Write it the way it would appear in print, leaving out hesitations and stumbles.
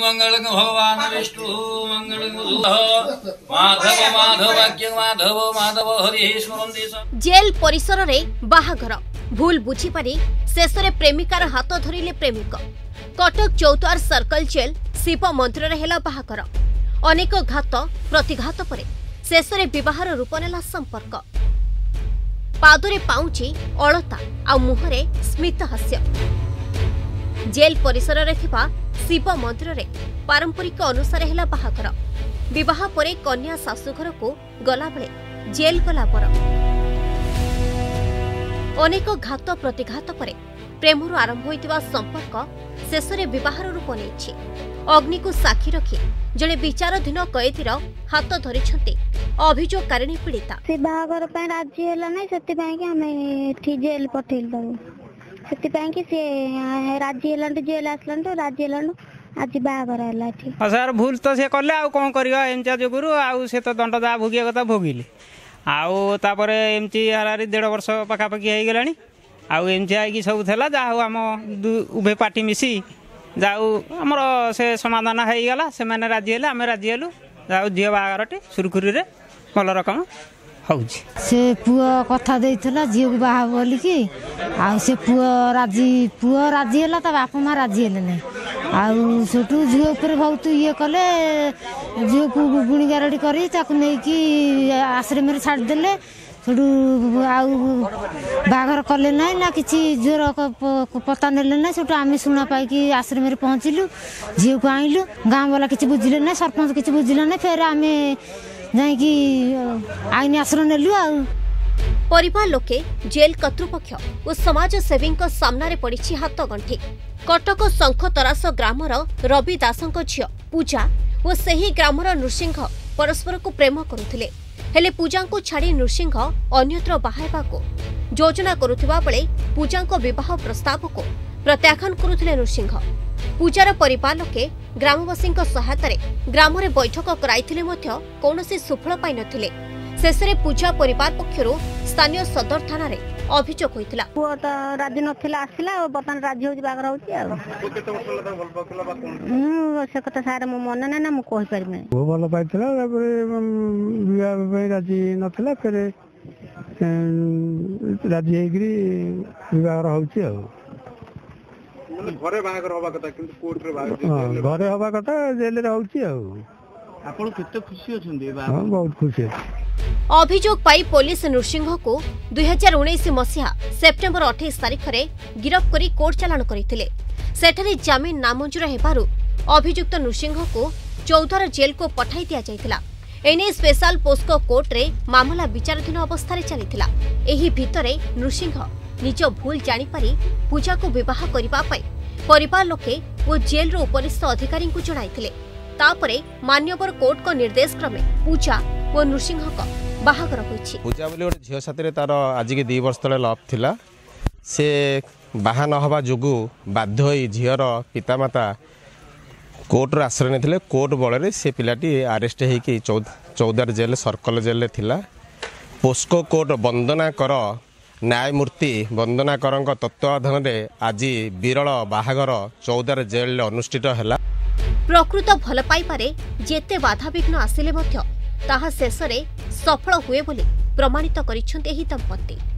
मंगल भगवान विष्णु मंगल माधव माधव माधव माधव हरि स्मरन्ति। जेल परिसर रे बाहाघर भूल बुझी पारि शेष रे प्रेमिकार हाथ धरिले प्रेमिक। कटक चौतार सर्कल जेल शिव मंदिर रे हेला बाहाघर। अनेक घात प्रतिघात परे शेष रे विवाहर रूप नेला संपर्क। पादरे पाउची अलता आ मुहरे स्मित हास्य। जेल परिसर रे थिबा शिव मंदिर रे पारंपरिक अनुसार हेला बाहाघर। विवाह परे कन्या शाशुघर को गला बेले जेल गला पर। अनेक घात प्रतिघात परे प्रेमरू आरंभ होइतिबा संपर्क शेष रे विवाहर रूप नेछि। अग्नि को साक्षी रखी जड़े विचाराधीन कैदीर हाथ धरिछन्ते अभियोगकारिणी पीड़िता। से बाहाघर पे राजी हैला नै सेति पई कि हमें ठी जेल पठेल दउ। सेति पई कि से राजी हैलांट जेल आसलांट राजी हैलांट आज बाहाघर हैला ठी। सर भूल तो से करले आ कोन करिया एमचा जोगुरु आ से तो दंड जा भोगिया कथा भोगिले आउ तापरे एमची हारारी 1.5 वर्ष पाखा पाखी हे गेलानी आउ एमची आइ कि सब थला जा हम उभे पार्टी मिसी जाऊ हमर से समाधान हे गेला से माने राजी हैला हमें राजी हेलु जाऊ जिया बाहाघरटे सुरखुरी रे भल रकम हौछि। से पुआ कथा देइथला जियो को बाहा बोली कि आ से पुआ राजी हैला त बाप मा राजी हेले नै आउ सेटू जियो ऊपर बहुत ये कले जियो को गुणी गारडी करी ताकू नै कि आश्रम रे छाड़ देले सेटू आउ बागर कले नै ना किछि जोर पता नेले नै सेटू आमे सुना पाई कि आश्रम रे पहुंचिलु जियो को आइलु गांव वाला किछि बुझिले नै सरपंच किछि बुझिले नै फेर आमे जाई कि आईन आश्रय नेलु आ। परिवार लोके जेल कर्तृपक्ष और समाज सेवी सामना रे पड़ी हाथ गंठी। कटक शंखतरास ग्रामर रवि दासंक झियो पूजा और सही ग्रामर नृसिंह परस्पर को प्रेम करुथिले हेले पूजा को छाड़ी नृसिंह अन्यत्र बाहायबा को योजना करुथिबा बेले पूजा को विवाह प्रस्ताव को प्रत्याख्यान करुथिले नृसिंह। पूजार परिवार लोके ग्रामवासी सहायता ग्राम में बैठक कराइथिले मध्य कौनसी सुफल पाई नथिले। शेष रे पूजा परिवार पक्षरु स्थानीय सदर थाना रे अभियोग होइतिला। पुओ त राजी नथिला आसिला बतन राजी हो지 बागर होची आ केते वर्ष लगा भल पकला बा कोन से कथा सारे मो मन ना मु कहि परमे वो भल पाइतिला विवाह पे राजी नथिला फेर राजी हेगिरी विवाह होची आ घरे बागर होबा कथा किंतु कोर्ट रे बागर घरे होबा कथा जेल रे होची आ आपण केते खुशी अछंदी हां बहुत खुशी। अभियोग पाई पुलिस नृसिंह को 2019 मसीहा सेप्टेम्बर 28 तारिख रे गिरफ्त करी कोर्ट चालाण करथिले। सेठारे जामिन नामंजूर हेबारु अभियुक्त नृसिंह को चौधार जेल को पठाई दिया जायतिला। एने स्पेशल पोस्को कोर्ट रे मामला विचाराधीन अवस्था रे चलीथिला। एही भितरे नृसिंह निज भूल जानि पारी पूजा को विवाह करिबा पई परिवार लोके वो जेल रो उपरिस्थ अधिकारी को जणाइथिले। तापरे मान्यवर कोर्ट को निर्देश क्रमे पूजा और नृसिंह का बाहागर होइछि। पूजा बोली गोटे झियो साथी तार आज के 2 वर्ष तले लव थिला से बाहा न हवा जोगु बाध्य होई झियर पितामाता कोर्ट रो आश्रय नेथिले। कोर्ट बଳରେ से पिलाटी अरेस्ट हेकि चौदार जेल सर्कल जेल थिला। पोस्को कोर्ट वंदना कर न्यायमूर्ति वंदना करंक तत्वाधान रे आज विरल बाहागर चौदार जेल अनुष्ठित हैला। प्रकृत भल पाइबारे जेते बाधा विघ्न आसिले मध्य ताहा शेष रे सफल हुए बोली प्रमाणित करिछन्ते एही दंपत्ति।